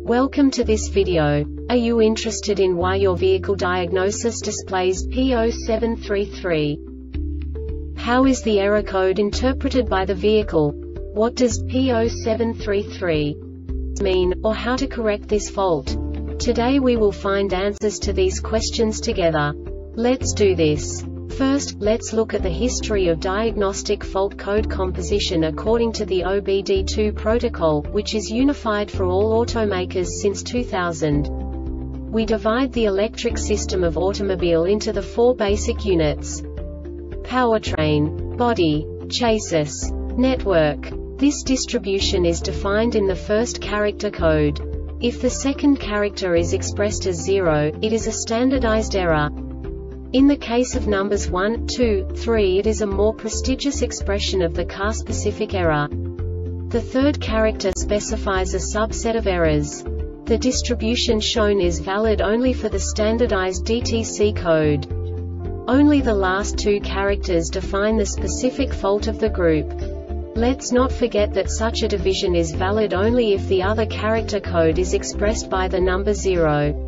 Welcome to this video. Are you interested in why your vehicle diagnosis displays P0733? How is the error code interpreted by the vehicle? What does P0733 mean, or how to correct this fault? Today we will find answers to these questions together. Let's do this. First, let's look at the history of diagnostic fault code composition according to the OBD2 protocol, which is unified for all automakers since 2000. We divide the electric system of automobile into the four basic units: powertrain, body, chassis, network. This distribution is defined in the first character code. If the second character is expressed as 0, it is a standardized error. In the case of numbers 1, 2, 3, it is a more prestigious expression of the car-specific error. The third character specifies a subset of errors. The distribution shown is valid only for the standardized DTC code. Only the last two characters define the specific fault of the group. Let's not forget that such a division is valid only if the other character code is expressed by the number 0.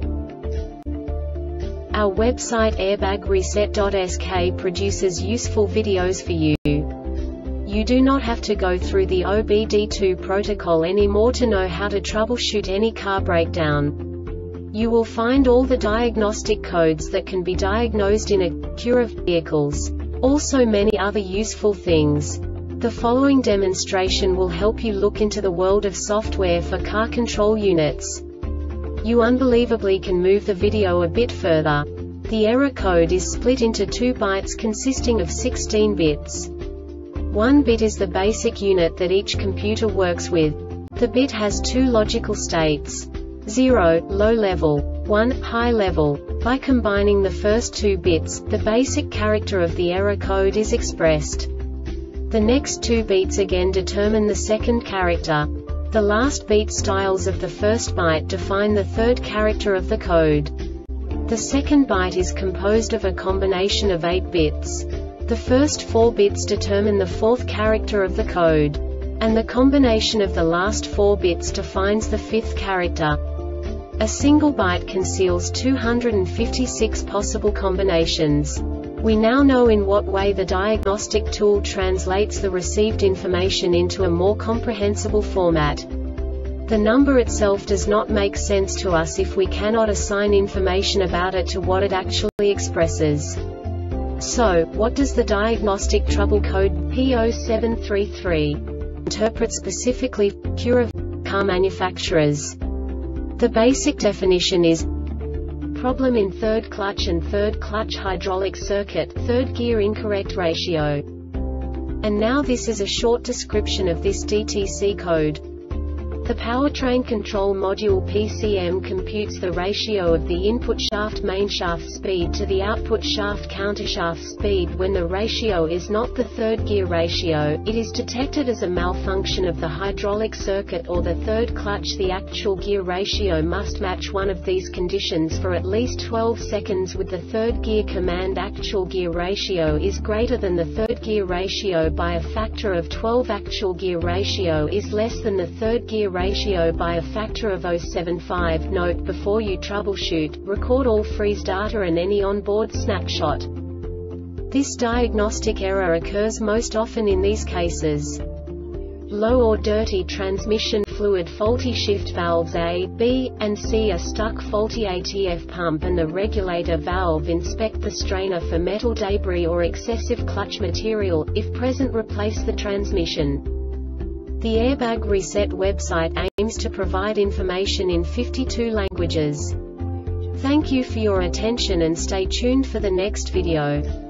Our website airbagreset.sk produces useful videos for you. You do not have to go through the OBD2 protocol anymore to know how to troubleshoot any car breakdown. You will find all the diagnostic codes that can be diagnosed in a queue of vehicles. Also many other useful things. The following demonstration will help you look into the world of software for car control units. You unbelievably can move the video a bit further. The error code is split into 2 bytes consisting of 16 bits. 1 bit is the basic unit that each computer works with. The bit has 2 logical states: 0, low level, 1, high level. By combining the first 2 bits, the basic character of the error code is expressed. The next 2 beats again determine the second character. The last beat styles of the first byte define the third character of the code. The second byte is composed of a combination of 8 bits. The first 4 bits determine the fourth character of the code. And the combination of the last 4 bits defines the fifth character. A single byte conceals 256 possible combinations. We now know in what way the diagnostic tool translates the received information into a more comprehensible format. The number itself does not make sense to us if we cannot assign information about it to what it actually expresses. So, what does the diagnostic trouble code P0733 interpret specifically for queue of car manufacturers? The basic definition is problem in third clutch and third clutch hydraulic circuit, third gear incorrect ratio. And now this is a short description of this DTC code. The powertrain control module PCM computes the ratio of the input shaft mainshaft speed to the output shaft countershaft speed. When the ratio is not the third gear ratio, it is detected as a malfunction of the hydraulic circuit or the third clutch. The actual gear ratio must match one of these conditions for at least 12 seconds with the third gear command. Actual gear ratio is greater than the third gear ratio by a factor of 12. Actual gear ratio is less than the third gear ratio by a factor of 0.75. Note: before you troubleshoot, record all freeze data and any onboard snapshot. This diagnostic error occurs most often in these cases: low or dirty transmission fluid, faulty shift valves A, B, and C are stuck, faulty ATF pump and the regulator valve. Inspect the strainer for metal debris or excessive clutch material. If present, replace the transmission. The Airbag Reset website aims to provide information in 52 languages. Thank you for your attention and stay tuned for the next video.